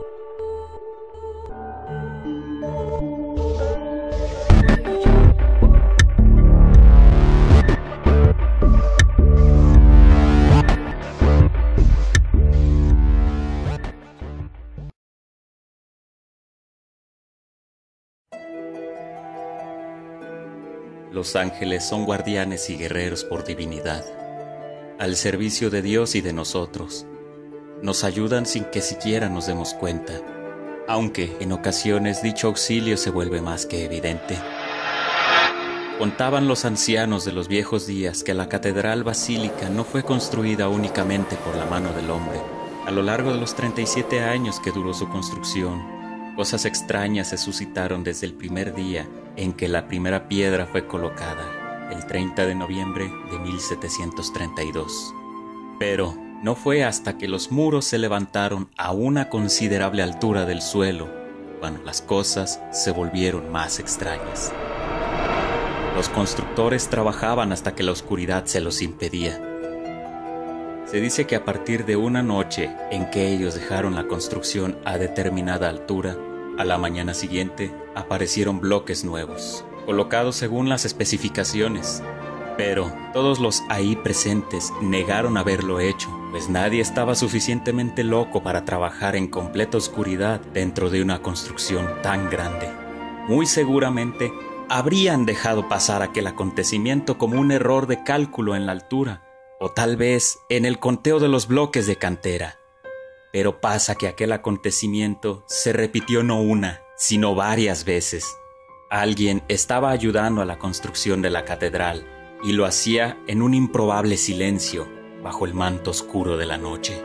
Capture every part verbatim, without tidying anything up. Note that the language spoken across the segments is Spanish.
Los ángeles son guardianes y guerreros por divinidad, al servicio de Dios y de nosotros. Nos ayudan sin que siquiera nos demos cuenta, aunque en ocasiones dicho auxilio se vuelve más que evidente. Contaban los ancianos de los viejos días que la catedral basílica no fue construida únicamente por la mano del hombre. A lo largo de los treinta y siete años que duró su construcción, cosas extrañas se suscitaron desde el primer día en que la primera piedra fue colocada, el treinta de noviembre de mil setecientos treinta y dos. Pero no fue hasta que los muros se levantaron a una considerable altura del suelo cuando las cosas se volvieron más extrañas. Los constructores trabajaban hasta que la oscuridad se los impedía. Se dice que a partir de una noche en que ellos dejaron la construcción a determinada altura, a la mañana siguiente aparecieron bloques nuevos, colocados según las especificaciones. Pero todos los ahí presentes negaron haberlo hecho, pues nadie estaba suficientemente loco para trabajar en completa oscuridad dentro de una construcción tan grande. Muy seguramente habrían dejado pasar aquel acontecimiento como un error de cálculo en la altura, o tal vez en el conteo de los bloques de cantera. Pero pasa que aquel acontecimiento se repitió no una, sino varias veces. Alguien estaba ayudando a la construcción de la catedral y lo hacía en un improbable silencio bajo el manto oscuro de la noche.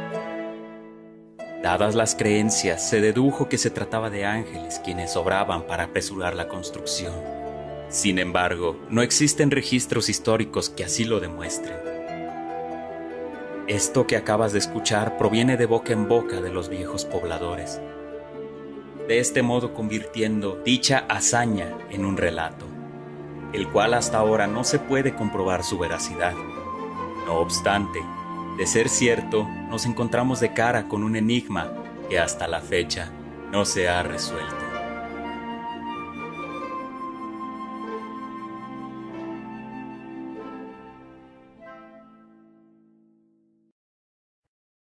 Dadas las creencias, se dedujo que se trataba de ángeles quienes obraban para apresurar la construcción. Sin embargo, no existen registros históricos que así lo demuestren. Esto que acabas de escuchar proviene de boca en boca de los viejos pobladores, de este modo convirtiendo dicha hazaña en un relato, el cual hasta ahora no se puede comprobar su veracidad. No obstante, de ser cierto, nos encontramos de cara con un enigma que hasta la fecha no se ha resuelto.